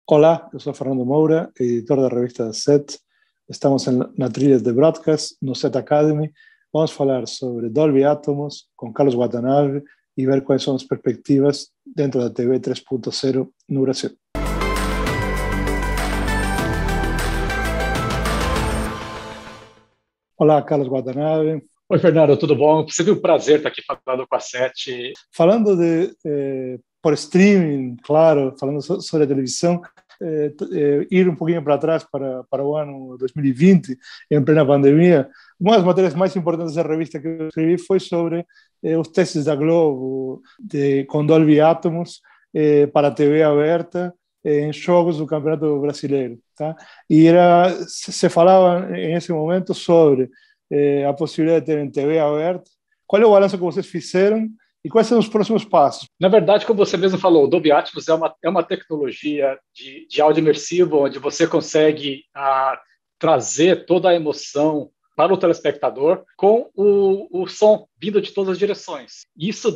Olá, eu sou Fernando Moura, editor da revista Set. Estamos na trilha de Broadcast, no Set Academy. Vamos falar sobre Dolby Atmos com Carlos Watanabe e ver quais são as perspectivas dentro da TV 3.0 no Brasil. Olá, Carlos Watanabe. Oi, Fernando, tudo bom? Sempre um prazer estar aqui falando com a Sete. Falando por streaming, claro, falando sobre a televisão, ir um pouquinho para trás para o ano 2020, em plena pandemia, uma das matérias mais importantes da revista que eu escrevi foi sobre os testes da Globo com Dolby Atmos para a TV aberta em jogos do Campeonato Brasileiro, tá? E se falava em esse momento sobre a possibilidade de terem TV aberta. Qual é o balanço que vocês fizeram e quais são os próximos passos? Na verdade, como você mesmo falou, o Dolby Atmos é uma tecnologia de áudio imersivo, onde você consegue trazer toda a emoção para o telespectador com o som vindo de todas as direções. Isso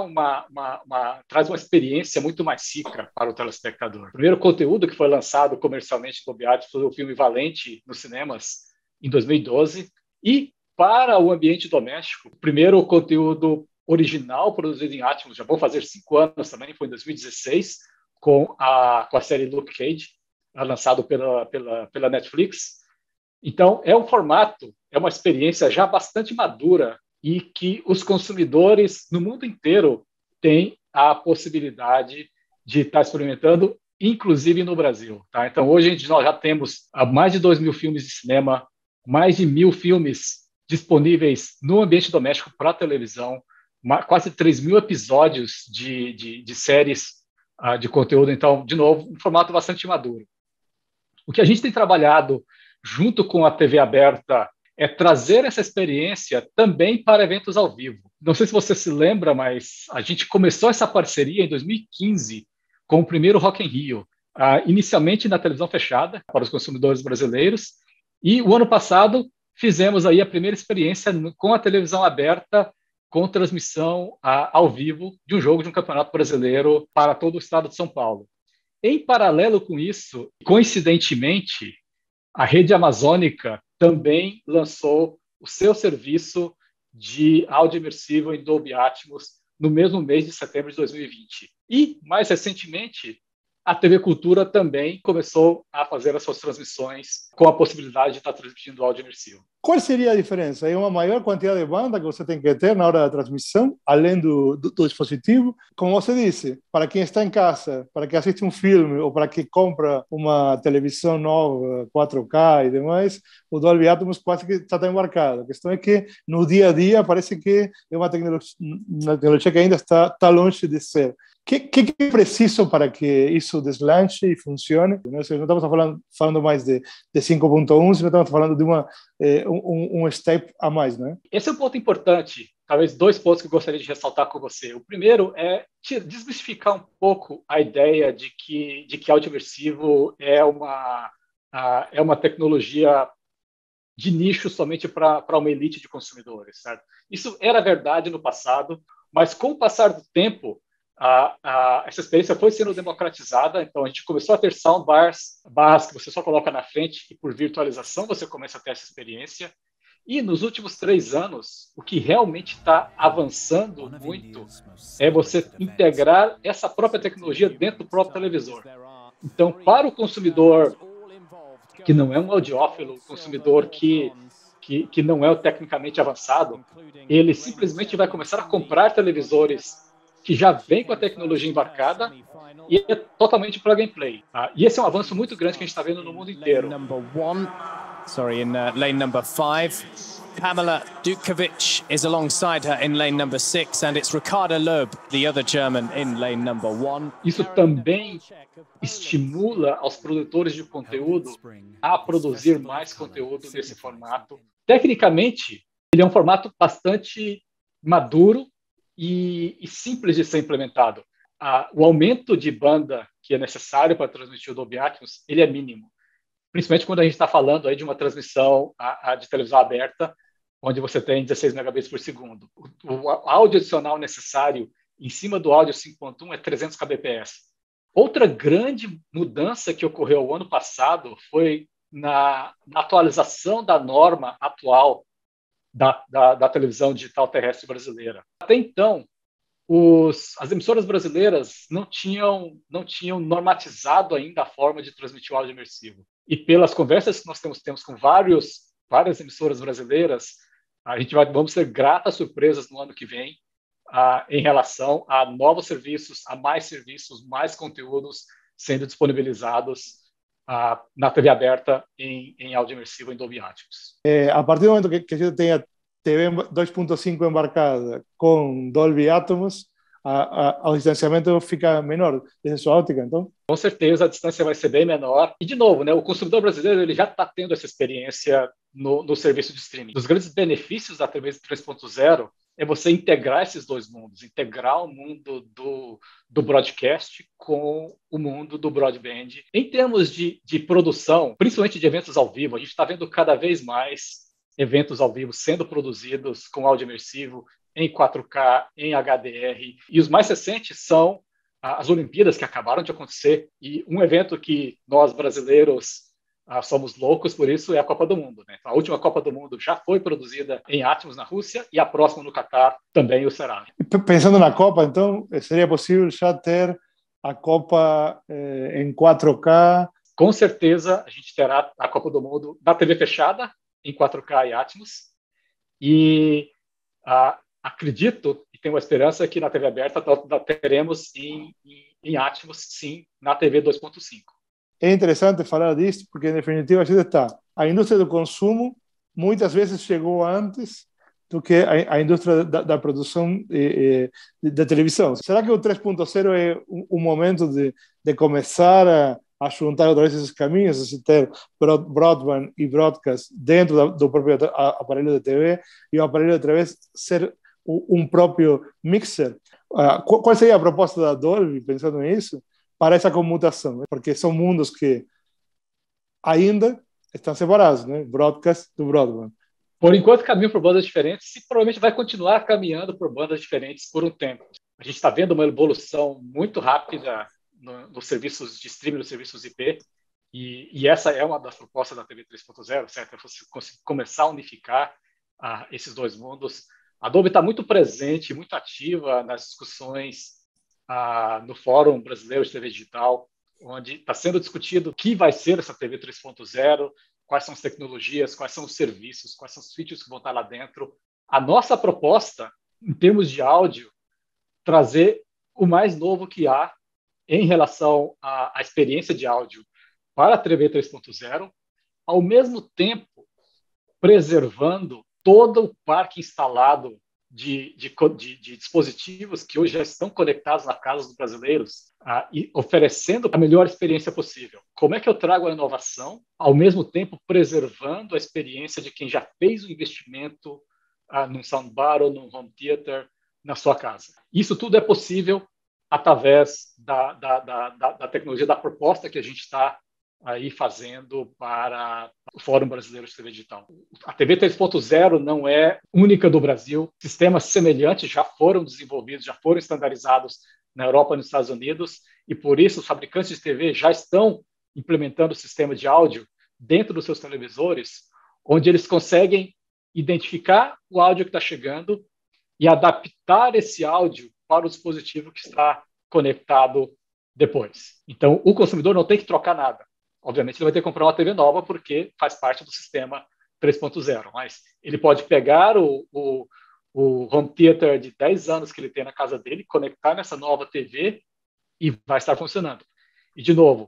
traz uma experiência muito mais rica para o telespectador. O primeiro conteúdo que foi lançado comercialmente no Dolby Atmos foi o filme Valente nos cinemas em 2012. E para o ambiente doméstico, o primeiro conteúdo original produzido em Atmos, já vão fazer 5 anos também, foi em 2016, com a série Luke Cage, lançado pela Netflix. Então, é um formato, é uma experiência já bastante madura e que os consumidores no mundo inteiro têm a possibilidade de estar experimentando, inclusive no Brasil. Tá? Então, hoje nós já temos mais de 2.000 filmes de cinema, mais de 1.000 filmes disponíveis no ambiente doméstico para televisão, quase 3.000 episódios de séries de conteúdo. Então, de novo, um formato bastante maduro. O que a gente tem trabalhado junto com a TV aberta é trazer essa experiência também para eventos ao vivo. Não sei se você se lembra, mas a gente começou essa parceria em 2015 com o primeiro Rock in Rio, inicialmente na televisão fechada para os consumidores brasileiros. E o ano passado fizemos aí a primeira experiência com a televisão aberta, com transmissão ao vivo de um jogo de um campeonato brasileiro para todo o estado de São Paulo. Em paralelo com isso, coincidentemente, a Rede Amazônica também lançou o seu serviço de áudio imersivo em Dolby Atmos no mesmo mês de setembro de 2020. E, mais recentemente, a TV Cultura também começou a fazer as suas transmissões com a possibilidade de estar transmitindo áudio imersivo. Qual seria a diferença? É uma maior quantidade de banda que você tem que ter na hora da transmissão, além do dispositivo? Como você disse, para quem está em casa, para quem assiste um filme ou para quem compra uma televisão nova, 4K e demais, o Dolby Atmos quase que está embarcado. A questão é que no dia a dia parece que é uma tecnologia que ainda está longe de ser. O que é preciso para que isso deslanche e funcione? Não estamos falando mais de 5.1, sino estamos falando de um step a mais, né? Esse é um ponto importante. Talvez 2 pontos que eu gostaria de ressaltar com você. O primeiro é desmistificar um pouco a ideia de que áudio imersivo é uma tecnologia de nicho somente para uma elite de consumidores, certo? Isso era verdade no passado, mas com o passar do tempo, essa experiência foi sendo democratizada. Então a gente começou a ter soundbars, barras que você só coloca na frente e por virtualização você começa a ter essa experiência. E nos últimos 3 anos, o que realmente está avançando muito é você integrar essa própria tecnologia dentro do próprio televisor. Então, para o consumidor que não é um audiófilo, consumidor que não é tecnicamente avançado, ele simplesmente vai começar a comprar televisores que já vem com a tecnologia embarcada e é totalmente plug and play. Tá? E esse é um avanço muito grande que a gente está vendo no mundo inteiro. Lane number 5. Pamela Dukovic is alongside her in lane number 6, and it's Ricarda Loeb, the other German, in lane number 1. Isso também estimula aos produtores de conteúdo a produzir mais conteúdo nesse formato. Tecnicamente, ele é um formato bastante maduro e simples de ser implementado. O aumento de banda que é necessário para transmitir o Dolby Atmos, ele é mínimo. Principalmente quando a gente está falando aí de uma transmissão de televisão aberta, onde você tem 16 megabits por segundo. O áudio adicional necessário em cima do áudio 5.1 é 300 kbps. Outra grande mudança que ocorreu o ano passado foi na atualização da norma atual da televisão digital terrestre brasileira. Até então, as emissoras brasileiras não tinham normatizado ainda a forma de transmitir o áudio imersivo. E pelas conversas que nós temos com várias emissoras brasileiras, vamos ter gratas surpresas no ano que vem em relação a novos serviços, a mais serviços, mais conteúdos sendo disponibilizados na TV aberta em áudio imersivo em Dolby Atmos. A partir do momento que a gente tem a TV 2.5 embarcada com Dolby Atmos, o distanciamento fica menor desde sua ótica, então? Com certeza a distância vai ser bem menor. E, de novo, né, o consumidor brasileiro ele já está tendo essa experiência no serviço de streaming. Os grandes benefícios da TV 3.0 é você integrar esses dois mundos, integrar o mundo do broadcast com o mundo do broadband. Em termos de produção, principalmente de eventos ao vivo, a gente está vendo cada vez mais eventos ao vivo sendo produzidos com áudio imersivo em 4K, em HDR. E os mais recentes são as Olimpíadas que acabaram de acontecer. E um evento que nós brasileiros somos loucos por isso é a Copa do Mundo, né? A última Copa do Mundo já foi produzida em Atmos na Rússia e a próxima no Catar também o será. Pensando na Copa, então, seria possível já ter a Copa em 4K? Com certeza a gente terá a Copa do Mundo na TV fechada, em 4K e Atmos. E acredito e tenho a esperança que na TV aberta teremos em Atmos, sim, na TV 2.5. É interessante falar disso, porque, em definitiva, a indústria do consumo muitas vezes chegou antes do que a indústria da produção da televisão. Será que o 3.0 é um momento de começar a juntar outra vez esses caminhos, de ter broadband e broadcast dentro do próprio aparelho de TV e o aparelho de TV ser um próprio mixer? Qual seria a proposta da Dolby, pensando nisso, para essa comutação? Porque são mundos que ainda estão separados, né? Broadcast do broadband. Por enquanto, caminham por bandas diferentes e provavelmente vai continuar caminhando por bandas diferentes por um tempo. A gente está vendo uma evolução muito rápida nos serviços de streaming, nos serviços IP, e essa é uma das propostas da TV 3.0, certo? É você começar a unificar esses dois mundos. A Dolby está muito presente, muito ativa nas discussões no Fórum Brasileiro de TV Digital, onde está sendo discutido o que vai ser essa TV 3.0, quais são as tecnologias, quais são os serviços, quais são os features que vão estar lá dentro. A nossa proposta, em termos de áudio, trazer o mais novo que há em relação à experiência de áudio para a TV 3.0, ao mesmo tempo preservando todo o parque instalado de dispositivos que hoje já estão conectados na casa dos brasileiros e oferecendo a melhor experiência possível. Como é que eu trago a inovação, ao mesmo tempo preservando a experiência de quem já fez o investimento num soundbar ou num home theater na sua casa? Isso tudo é possível através da tecnologia, da proposta que a gente está aí fazendo para o Fórum Brasileiro de TV Digital. A TV 3.0 não é única do Brasil. Sistemas semelhantes já foram desenvolvidos, já foram estandarizados na Europa e nos Estados Unidos, e por isso os fabricantes de TV já estão implementando o sistema de áudio dentro dos seus televisores, onde eles conseguem identificar o áudio que está chegando e adaptar esse áudio para o dispositivo que está conectado depois. Então, o consumidor não tem que trocar nada. Obviamente, ele vai ter que comprar uma TV nova porque faz parte do sistema 3.0, mas ele pode pegar o home theater de 10 anos que ele tem na casa dele, conectar nessa nova TV e vai estar funcionando. E, de novo,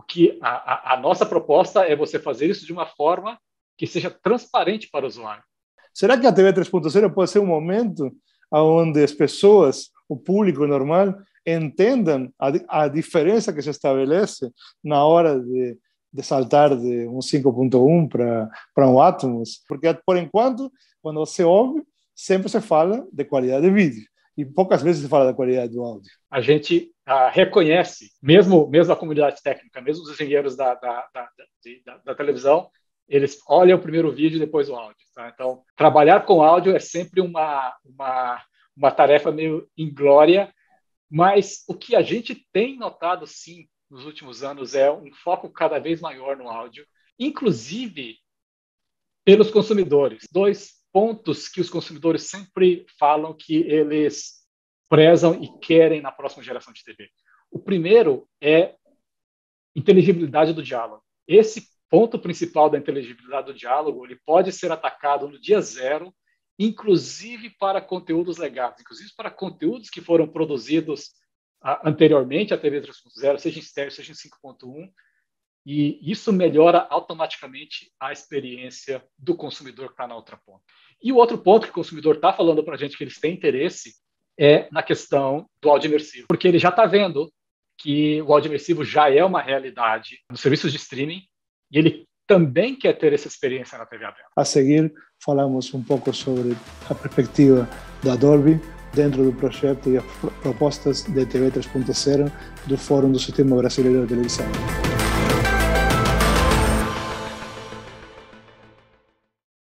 a nossa proposta é você fazer isso de uma forma que seja transparente para o usuário. Será que a TV 3.0 pode ser um momento onde as pessoas, o público normal, entendam a diferença que se estabelece na hora de saltar de um 5.1 para um Atmos? Porque, por enquanto, quando você ouve, sempre se fala de qualidade de vídeo e poucas vezes se fala da qualidade do áudio. A gente reconhece, mesmo a comunidade técnica, mesmo os engenheiros da televisão, eles olham o primeiro vídeo e depois o áudio. Tá? Então, trabalhar com áudio é sempre uma tarefa meio inglória, Mas o que a gente tem notado, sim, nos últimos anos é um foco cada vez maior no áudio, inclusive pelos consumidores. 2 pontos que os consumidores sempre falam que eles prezam e querem na próxima geração de TV. O primeiro é inteligibilidade do diálogo. Esse ponto principal da inteligibilidade do diálogo, ele pode ser atacado no dia zero, inclusive para conteúdos legados, inclusive para conteúdos que foram produzidos anteriormente à TV 3.0, seja em estéreo, seja em 5.1, e isso melhora automaticamente a experiência do consumidor que está na outra ponta. E o outro ponto que o consumidor está falando para a gente que eles têm interesse é na questão do áudio imersivo, porque ele já está vendo que o áudio imersivo já é uma realidade nos serviços de streaming e ele também quer ter essa experiência na TV aberta. A seguir, falamos um pouco sobre a perspectiva da Dolby dentro do projeto e as propostas de TV 3.0 do Fórum do Sistema Brasileiro de Televisão.